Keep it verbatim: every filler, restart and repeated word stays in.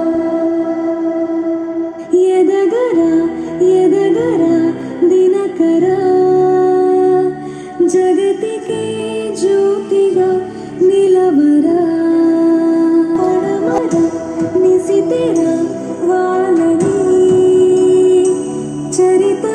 ఎదగరా ఎదగరా Dinakara జగతికే జ్యోతిగా నిలవరా పడమరా నిశితిరా వాలని Charitha